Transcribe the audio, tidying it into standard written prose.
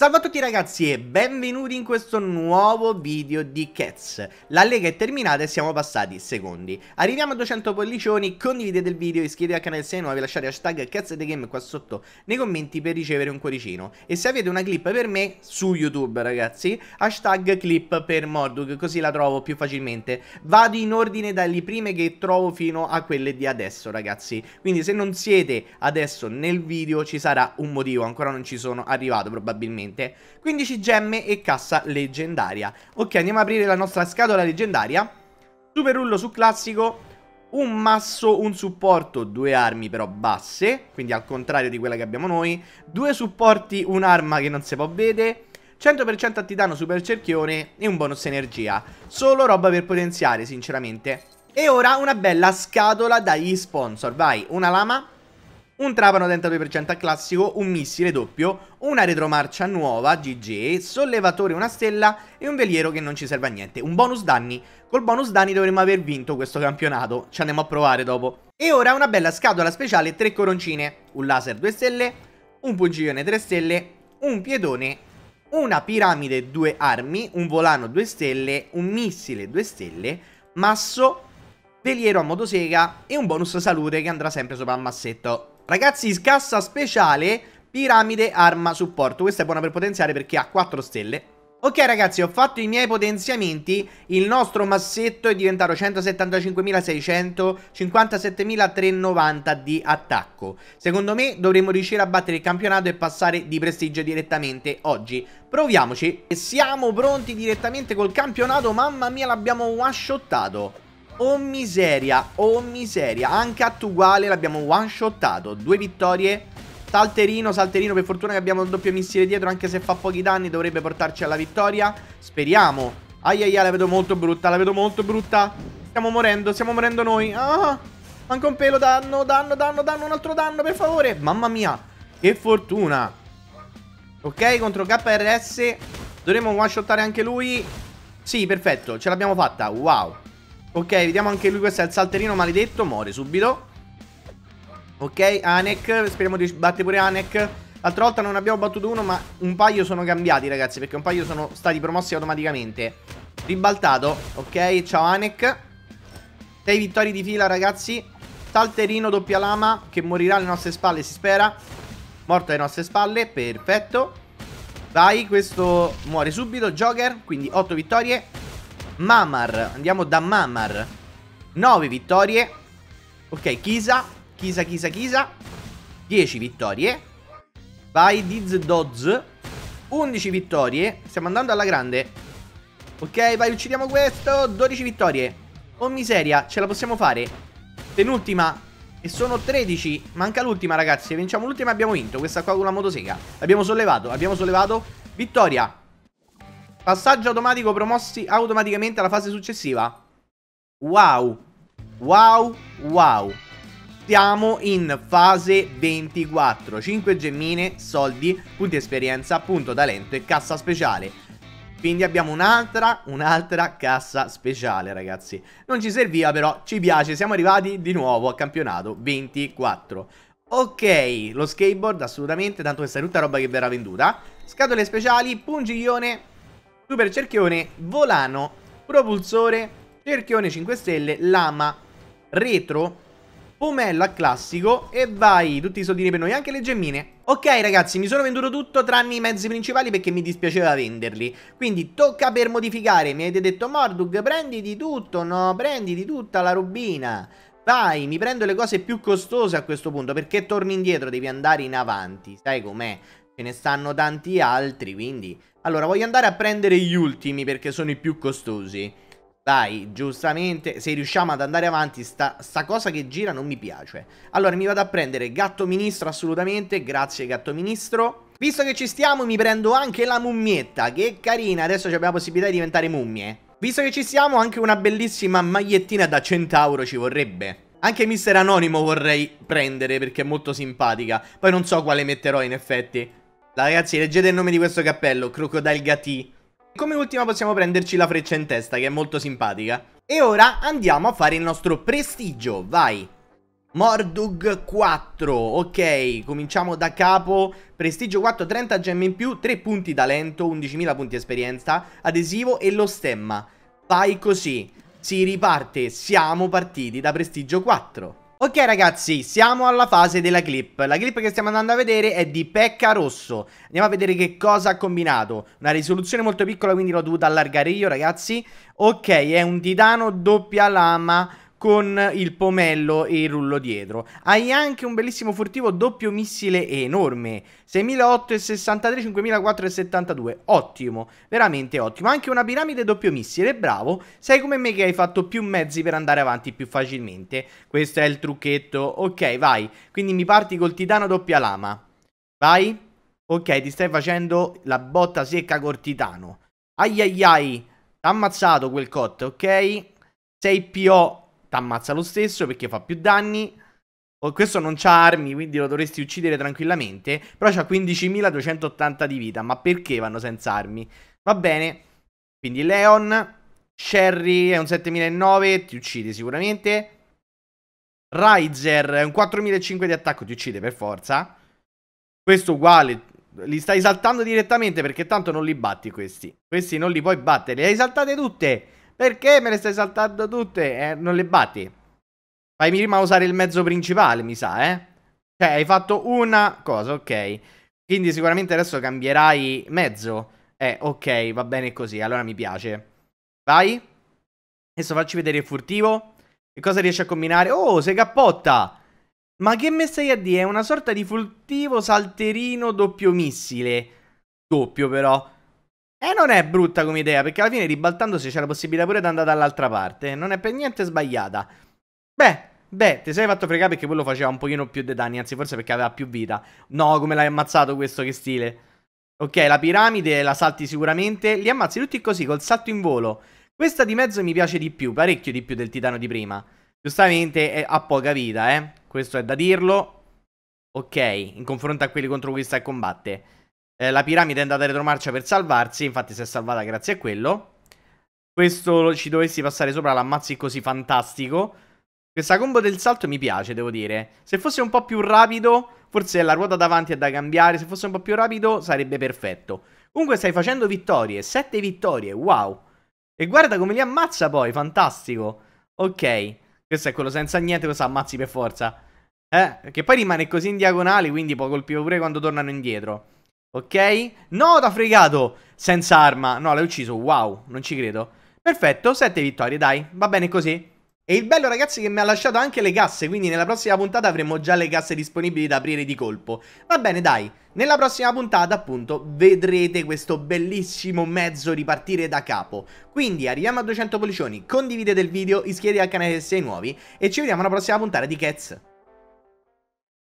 Salve a tutti ragazzi e benvenuti in questo nuovo video di Cats. La lega è terminata e siamo passati secondi. Arriviamo a 200 pollicioni, condividete il video, iscrivetevi al canale se siete nuovi, lasciate hashtag CatsTheGame qua sotto nei commenti per ricevere un cuoricino. E se avete una clip per me su YouTube ragazzi, hashtag clip per Morduk, così la trovo più facilmente. Vado in ordine dalle prime che trovo fino a quelle di adesso ragazzi. Quindi se non siete adesso nel video ci sarà un motivo, ancora non ci sono arrivato probabilmente. 15 gemme e cassa leggendaria. Ok, andiamo ad aprire la nostra scatola leggendaria. Super rullo su classico, un masso, un supporto, due armi però basse, quindi al contrario di quella che abbiamo noi. Due supporti, un'arma che non si può vedere, 100% a titano super cerchione e un bonus energia. Solo roba per potenziare sinceramente. E ora una bella scatola dagli sponsor. Vai, una lama, un trapano 32% a classico, un missile doppio, una retromarcia nuova, GG, sollevatore una stella e un veliero che non ci serve a niente. Un bonus danni. Col bonus danni dovremmo aver vinto questo campionato. Ci andiamo a provare dopo. E ora una bella scatola speciale, 3 coroncine, un laser 2 stelle, un pungiglione 3 stelle, un piedone, una piramide 2 armi, un volano 2 stelle, un missile 2 stelle, masso, veliero a motosega e un bonus salute che andrà sempre sopra il massetto. Ragazzi, cassa speciale, piramide, arma, supporto. Questa è buona per potenziare perché ha 4 stelle. Ok ragazzi, ho fatto i miei potenziamenti. Il nostro massetto è diventato 175.600, 57.390 di attacco. Secondo me dovremmo riuscire a battere il campionato e passare di prestigio direttamente oggi. Proviamoci. E siamo pronti direttamente col campionato. Mamma mia, l'abbiamo one-shottato. Oh miseria, anche a uguale l'abbiamo one-shottato. 2 vittorie, salterino, per fortuna che abbiamo il doppio missile dietro, anche se fa pochi danni dovrebbe portarci alla vittoria. Speriamo. Aiaia, la vedo molto brutta, Stiamo morendo noi. Ah, manca un pelo, danno, un altro danno per favore. Mamma mia, che fortuna. Ok, contro KRS dovremmo one-shottare anche lui. Sì, perfetto, ce l'abbiamo fatta, wow. Ok, vediamo anche lui, questo è il salterino maledetto, muore subito. Ok, Anek, speriamo di battere pure Anek. L'altra volta non abbiamo battuto uno, ma un paio sono cambiati ragazzi, perché un paio sono stati promossi automaticamente. Ribaltato, ok, ciao Anek. 6 vittorie di fila ragazzi. Salterino doppia lama, che morirà alle nostre spalle si spera. Morto alle nostre spalle, perfetto. Vai, questo muore subito, Joker, quindi 8 vittorie. Mamar, andiamo da Mamar, 9 vittorie. Ok, Kisa 10 vittorie. Vai, Diz Doz, 11 vittorie. Stiamo andando alla grande. Ok, vai, uccidiamo questo, 12 vittorie. Oh miseria, ce la possiamo fare. Penultima e sono 13. Manca l'ultima ragazzi, se vinciamo l'ultima abbiamo vinto. Questa qua con la motosega. Abbiamo sollevato, vittoria. Passaggio automatico, promossi automaticamente alla fase successiva. Wow. Siamo in fase 24. 5 gemmine, soldi, punti esperienza, punto talento e cassa speciale. Quindi abbiamo un'altra cassa speciale ragazzi. Non ci serviva però, ci piace, siamo arrivati di nuovo a campionato 24. Ok, lo skateboard assolutamente, tanto questa è tutta roba che verrà venduta. Scatole speciali, pungiglione, super cerchione, volano, propulsore, cerchione 5 stelle, lama, retro, pomello a classico e vai, tutti i soldini per noi, anche le gemmine. Ok ragazzi, mi sono venduto tutto tranne i mezzi principali perché mi dispiaceva venderli. Quindi tocca per modificare, mi avete detto Morduk, prendi di tutto, no, prendi di tutta la robina. Vai, mi prendo le cose più costose a questo punto perché torni indietro, devi andare in avanti, sai com'è? Ce ne stanno tanti altri, quindi... Allora, voglio andare a prendere gli ultimi perché sono i più costosi. Dai, giustamente, se riusciamo ad andare avanti, sta cosa che gira non mi piace. Allora, mi vado a prendere Gatto Ministro, assolutamente, grazie Gatto Ministro. Visto che ci stiamo, mi prendo anche la mummietta, che carina, adesso abbiamo la possibilità di diventare mummie. Visto che ci siamo, anche una bellissima magliettina da centauro ci vorrebbe. Anche Mister Anonimo vorrei prendere perché è molto simpatica. Poi non so quale metterò in effetti. Ragazzi, leggete il nome di questo cappello, Crocodile Gatti. Come ultima possiamo prenderci la freccia in testa, che è molto simpatica. E ora andiamo a fare il nostro prestigio, vai. Mordug 4, ok, cominciamo da capo. Prestigio 4, 30 gemme in più, 3 punti talento, 11.000 punti esperienza, adesivo e lo stemma. Vai così, si riparte, siamo partiti da prestigio 4. Ok ragazzi, siamo alla fase della clip. La clip che stiamo andando a vedere è di Pekka Rosso. Andiamo a vedere che cosa ha combinato. Una risoluzione molto piccola, quindi l'ho dovuta allargare io ragazzi. Ok, è un titano doppia lama con il pomello e il rullo dietro. Hai anche un bellissimo furtivo doppio missile enorme, 6.008 e 63, 5.004 e 72. Ottimo, veramente ottimo. Anche una piramide doppio missile, bravo. Sei come me che hai fatto più mezzi per andare avanti più facilmente. Questo è il trucchetto. Ok, vai. Quindi mi parti col titano doppia lama. Vai. Ok, ti stai facendo la botta secca col titano. Ai ai ai. T'ha ammazzato quel cot, ok? 6 PO. T'ammazza lo stesso perché fa più danni. Questo non c'ha armi, quindi lo dovresti uccidere tranquillamente. Però c'ha 15.280 di vita. Ma perché vanno senza armi? Va bene. Quindi Leon. Sherry è un 7.009, ti uccide sicuramente. Riser è un 4.500 di attacco, ti uccide per forza. Questo uguale. Li stai saltando direttamente perché tanto non li batti questi. Questi non li puoi battere. Le hai saltate tutte. Perché me le stai saltando tutte? Non le batti. Fai prima a usare il mezzo principale, mi sa, eh? Cioè, hai fatto una cosa, ok. Quindi sicuramente adesso cambierai mezzo. Ok, va bene così, allora mi piace. Vai. Adesso facci vedere il furtivo. Che cosa riesci a combinare? Oh, sei cappotta. Ma che me stai a dire? È una sorta di furtivo salterino doppio missile. Doppio però. E non è brutta come idea, perché alla fine ribaltandosi c'è la possibilità pure di andare dall'altra parte. Non è per niente sbagliata. Beh, ti sei fatto fregare perché quello faceva un pochino più di danni, anzi forse perché aveva più vita. No, come l'hai ammazzato questo, che stile. Ok, la piramide la salti sicuramente. Li ammazzi tutti così, col salto in volo. Questa di mezzo mi piace di più, parecchio di più del titano di prima. Giustamente ha poca vita, Questo è da dirlo. Ok, in confronto a quelli contro cui sta combatte. La piramide è andata retromarcia per salvarsi. Infatti si è salvata grazie a quello. Questo ci dovessi passare sopra, l'ammazzi così fantastico. Questa combo del salto mi piace, devo dire. Se fosse un po' più rapido, forse la ruota davanti è da cambiare. Se fosse un po' più rapido sarebbe perfetto. Comunque stai facendo vittorie, 7 vittorie, wow. E guarda come li ammazza poi, fantastico. Ok, questo è quello senza niente, questo ammazzi per forza. Che poi rimane così in diagonale, quindi può colpire pure quando tornano indietro. Ok? No, t'ha fregato! Senza arma. No, l'hai ucciso. Wow, non ci credo. Perfetto, 7 vittorie, dai. Va bene così. E il bello, ragazzi, che mi ha lasciato anche le casse. Quindi nella prossima puntata avremo già le casse disponibili da aprire di colpo. Va bene, dai. Nella prossima puntata, appunto, vedrete questo bellissimo mezzo ripartire da capo. Quindi arriviamo a 200 pollicioni. Condividete il video, iscrivetevi al canale se siete nuovi. E ci vediamo alla prossima puntata di Cats.